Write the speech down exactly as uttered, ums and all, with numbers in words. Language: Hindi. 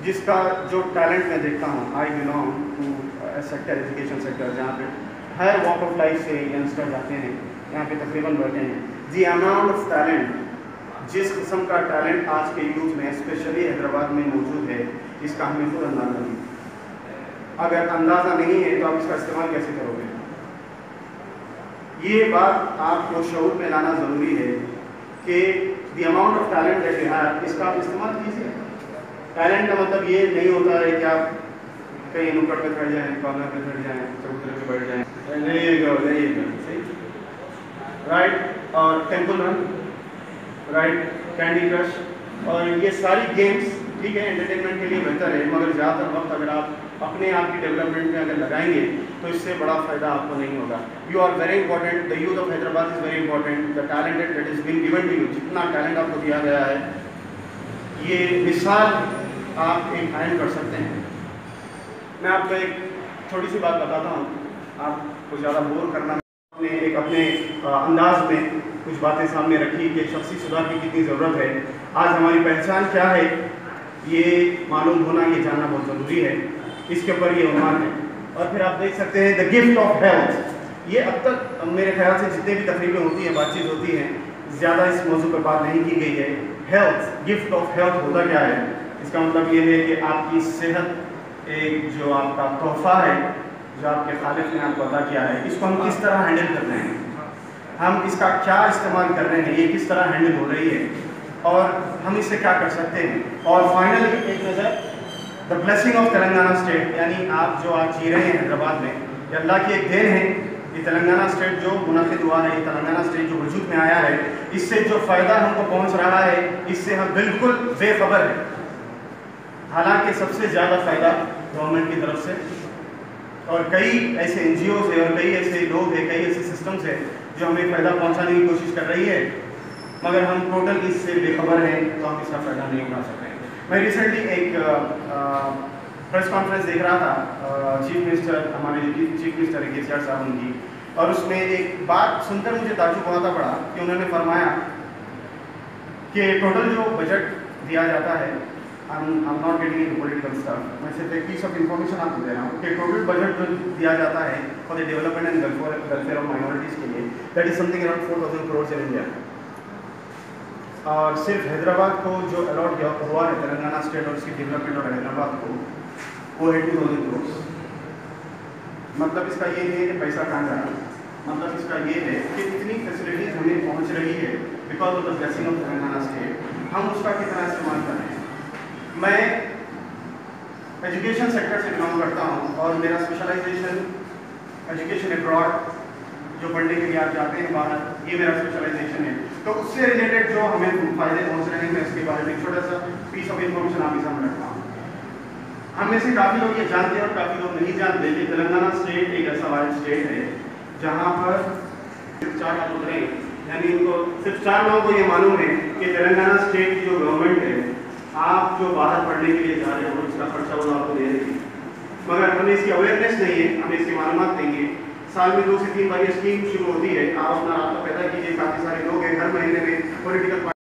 जिसका जो टैलेंट मैं देखता हूँ, I belong to sector education sector, जहाँ पे हर वॉक ऑफ लाइफ से यंगस्टर जाते हैं, यहाँ पे तकरीबन बैठे हैं। दी अमाउंट ऑफ टैलेंट, जिस किस्म का टैलेंट आज के यूथ में स्पेशली हैदराबाद में मौजूद है, इसका हमें खुद अंदाज़ा नहीं। अगर अंदाज़ा नहीं है तो आप इसका इस्तेमाल कैसे करोगे? ये बात आपको शऊर में लाना ज़रूरी है कि the amount of talent that you have, इसका आप इस्तेमाल कीजिए। टैलेंट का मतलब ये नहीं होता है कि आप कहीं नुक्कड़ पे खड़ जाएं, कॉर्नर पे खड़ जाएं, चबूतरे पे बैठ जाएं, नहीं गो नहीं गो सही, राइट। और Temple Run, right, Candy Crush, और ये सारी गेम्स ठीक है एंटरटेनमेंट के लिए बेहतर है, मगर ज़्यादातर वक्त अगर आप अपने आप की डेवलपमेंट में अगर लगाएंगे तो इससे बड़ा फ़ायदा आपको नहीं होगा। You are very important, the youth of Hyderabad is very important, the talented that is been given to you, जितना टैलेंट आपको दिया गया है, ये मिसाल आप एक कायम कर सकते हैं। मैं आपको एक छोटी सी बात बताता हूँ, आपको ज़्यादा बोर करना, अपने एक अपने अंदाज में कुछ बातें सामने रखी कि शख्सी सुधार की कितनी ज़रूरत है। आज हमारी पहचान क्या है ये मालूम होना, ये जानना बहुत ज़रूरी है। इसके ऊपर ये उन्वान है। और फिर आप देख सकते हैं द गिफ्ट ऑफ हेल्थ। ये अब तक मेरे ख्याल से जितने भी तकरीबें होती हैं, बातचीत होती हैं, ज़्यादा इस मौजू पर बात नहीं की गई है। हेल्थ, गिफ्ट ऑफ हेल्थ होता क्या है? इसका मतलब ये है कि आपकी सेहत एक जो आपका तोहफा है, जो आपके खालिक ने आपको अता किया है, इसको हम किस तरह हैंडल कर रहे हैं, हम इसका क्या इस्तेमाल कर रहे हैं, ये किस तरह हैंडल हो रही है और हम इससे क्या कर सकते हैं। और फाइनली एक नज़र the blessing of Telangana state, यानी आप जो आज जी रहे हैं हैदराबाद में, ये अल्लाह की एक देन है। ये तेलंगाना स्टेट जो मुनक़िद हुआ है, ये तेलंगाना स्टेट जो वजूद में आया है, इससे जो फ़ायदा हमको पहुंच रहा है, इससे हम बिल्कुल बेखबर हैं। हालांकि सबसे ज़्यादा फ़ायदा गवर्नमेंट की तरफ से और कई ऐसे एन जी ओज़ है और कई ऐसे लोग हैं, कई ऐसे सिस्टम्स हैं जो हमें फ़ायदा पहुँचाने की कोशिश कर रही है, मगर हम टोटल इससे बेखबर हैं, तो हम इसका फ़ायदा नहीं उठा सकते। मैं रिसेंटली एक प्रेस कॉन्फ्रेंस देख रहा था, चीफ मिनिस्टर, हमारे जो चीफ मिनिस्टर है केसीआर साहब उनकी, और उसमें एक बात सुनकर मुझे ताज्जुब बहुत पड़ा कि उन्होंने फरमाया कि टोटल जो बजट दिया जाता है, I am not getting into political stuff, मैं सिर्फ एक पीस ऑफ इन्फॉर्मेशन आपको दे रहा हूँ कि टोटल बजट जो दिया जाता है for the development and welfare of minorities के लिए, that is something around four thousand crore in India. और सिर्फ हैदराबाद को जो अलॉट हुआ है, तेलंगाना स्टेट और उसकी डेवलपमेंट और हैदराबाद को, वो है टू थाउजेंड करोड़। मतलब इसका ये नहीं है कि पैसा कहाँ जा रहा है, मतलब इसका ये है कि इतनी फैसिलिटीज़ हमें पहुँच रही है because of the blessing of Telangana state, हम उसका कितना इस्तेमाल कर रहे हैं। मैं एजुकेशन सेक्टर से बिलोंग करता हूँ और मेरा स्पेशलाइजेशन एजुकेशन एब्रॉड, जो पढ़ने के लिए आप जाते हैं बाहर, ये मेरा स्पेशलाइजेशन है। तो उससे रिलेटेड जो हमें फ़ायदे पहुँच रहे हैं, मैं इसके बारे में छोटा सा पीस ऑफ इन्फॉर्मेशन आपके सामने रखता हूँ। हम में से काफ़ी लोग ये जानते हैं और काफ़ी लोग नहीं जानते कि तेलंगाना स्टेट एक ऐसा वाइड स्टेट है जहाँ पर सिर्फ चार लोग रहे, यानी उनको सिर्फ चार लोगों को ये मालूम है कि तेलंगाना स्टेट की जो गवर्नमेंट है, आप जो बाहर पढ़ने के लिए जा रहे हो उसका खर्चा वो आपको दे रही है, मगर हमें इसकी अवेयरनेस नहीं है, हमें इसकी मालूमात नहीं है। साल में दो से तीन बार ये स्कीम शुरू होती है, आप अपना रास्ता पैदा कीजिए, काफ़ी सारे लोग हैं हर महीने में पॉलिटिकल